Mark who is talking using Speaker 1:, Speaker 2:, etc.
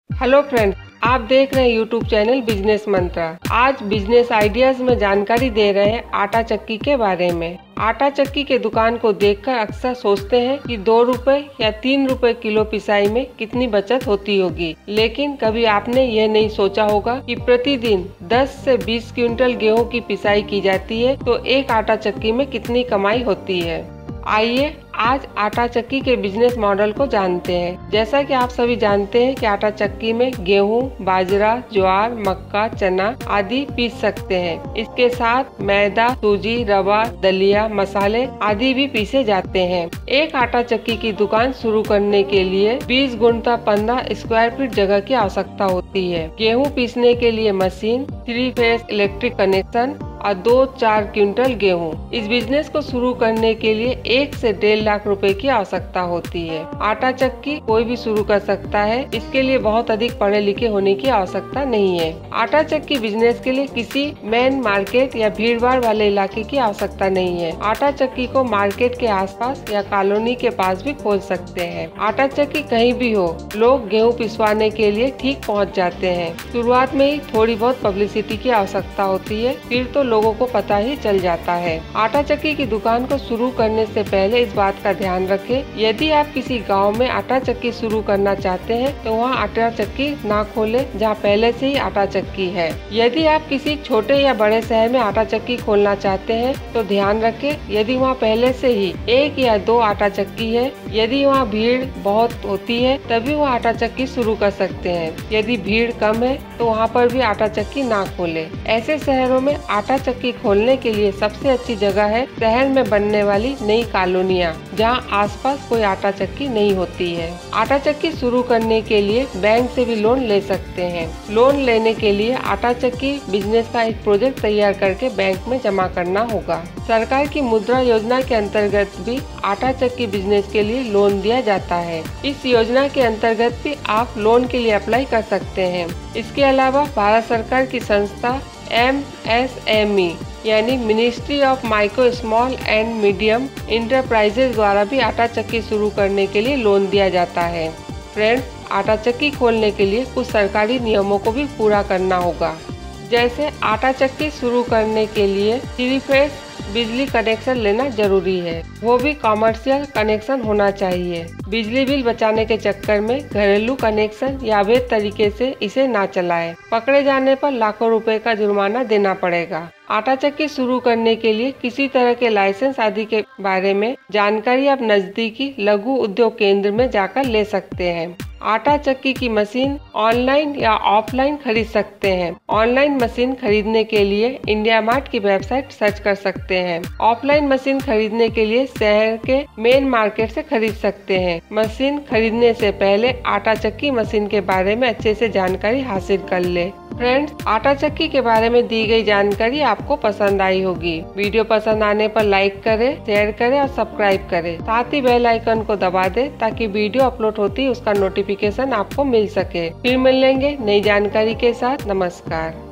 Speaker 1: Hello friends, आप देख रहे हैं यूट्यूब चैनल बिजनेस मंत्रा। आज बिजनेस आइडियाज में जानकारी दे रहे हैं आटा चक्की के बारे में। आटा चक्की के दुकान को देखकर अक्सर सोचते हैं कि 2 रुपए या 3 रुपए किलो पिसाई में कितनी बचत होती होगी, लेकिन कभी आपने यह नहीं सोचा होगा कि प्रतिदिन 10 से 20 क्विंटल गेहूं की पिसाई की जाती है तो एक आटा चक्की में कितनी कमाई होती है। आइए आज आटा चक्की के बिजनेस मॉडल को जानते हैं। जैसा कि आप सभी जानते हैं कि आटा चक्की में गेहूं, बाजरा, ज्वार, मक्का, चना आदि पीस सकते हैं। इसके साथ मैदा, सूजी, रवा, दलिया, मसाले आदि भी पीसे जाते हैं। एक आटा चक्की की दुकान शुरू करने के लिए 20 गुणा 15 स्क्वायर फीट जगह की आवश्यकता होती है। गेहूँ पीसने के लिए मशीन, 3 फेज इलेक्ट्रिक कनेक्शन और 2-4 क्विंटल गेहूँ। इस बिजनेस को शुरू करने के लिए 1 से 1.5 लाख रुपए की आवश्यकता होती है। आटा चक्की कोई भी शुरू कर सकता है, इसके लिए बहुत अधिक पढ़े लिखे होने की आवश्यकता नहीं है। आटा चक्की बिजनेस के लिए किसी मेन मार्केट या भीड़ भाड़ वाले इलाके की आवश्यकता नहीं है। आटा चक्की को मार्केट के आसपास या कॉलोनी के पास भी खोल सकते हैं। आटा चक्की कहीं भी हो, लोग गेहूँ पिसवाने के लिए ठीक पहुँच जाते हैं। शुरुआत में ही थोड़ी बहुत पब्लिसिटी की आवश्यकता होती है, फिर तो लोगों को पता ही चल जाता है। आटा चक्की की दुकान को शुरू करने से पहले इस बात का ध्यान रखें, यदि आप किसी गांव में आटा चक्की शुरू करना चाहते हैं तो वहां आटा चक्की ना खोलें जहां पहले से ही आटा चक्की है। यदि आप किसी छोटे या बड़े शहर में आटा चक्की खोलना चाहते हैं तो ध्यान रखें, यदि वहां पहले से ही 1 या 2 आटा चक्की है, यदि वहां भीड़ बहुत होती है तभी वह आटा चक्की शुरू कर सकते हैं। यदि भीड़ कम है तो वहाँ पर भी आटा चक्की ना खोले। ऐसे शहरों में आटा चक्की खोलने के लिए सबसे अच्छी जगह है शहर में बनने वाली नई कॉलोनियाँ, जहाँ आसपास कोई आटा चक्की नहीं होती है। आटा चक्की शुरू करने के लिए बैंक से भी लोन ले सकते हैं। लोन लेने के लिए आटा चक्की बिजनेस का एक प्रोजेक्ट तैयार करके बैंक में जमा करना होगा। सरकार की मुद्रा योजना के अंतर्गत भी आटा चक्की बिजनेस के लिए लोन दिया जाता है। इस योजना के अंतर्गत भी आप लोन के लिए अप्लाई कर सकते हैं। इसके अलावा भारत सरकार की संस्था MSME यानी ministry of micro small and medium enterprises द्वारा भी आटा चक्की शुरू करने के लिए लोन दिया जाता है। फ्रेंड्स, आटा चक्की खोलने के लिए कुछ सरकारी नियमों को भी पूरा करना होगा। जैसे आटा चक्की शुरू करने के लिए 3 फेज बिजली कनेक्शन लेना जरूरी है, वो भी कॉमर्शियल कनेक्शन होना चाहिए। बिजली बिल बचाने के चक्कर में घरेलू कनेक्शन या अवैध तरीके से इसे ना चलाएं। पकड़े जाने पर लाखों रुपए का जुर्माना देना पड़ेगा। आटा चक्की शुरू करने के लिए किसी तरह के लाइसेंस आदि के बारे में जानकारी आप नजदीकी लघु उद्योग केंद्र में जाकर ले सकते हैं। आटा चक्की की मशीन ऑनलाइन या ऑफलाइन खरीद सकते हैं। ऑनलाइन मशीन खरीदने के लिए इंडिया मार्ट की वेबसाइट सर्च कर सकते हैं। ऑफलाइन मशीन खरीदने के लिए शहर के मेन मार्केट से खरीद सकते हैं। मशीन खरीदने से पहले आटा चक्की मशीन के बारे में अच्छे से जानकारी हासिल कर ले। फ्रेंड्स, आटा चक्की के बारे में दी गई जानकारी आपको पसंद आई होगी। वीडियो पसंद आने पर लाइक करें, शेयर करें और सब्सक्राइब करें। साथ ही बेल आइकन को दबा दें ताकि वीडियो अपलोड होती है उसका नोटिफिकेशन आपको मिल सके। फिर मिलेंगे नई जानकारी के साथ। नमस्कार।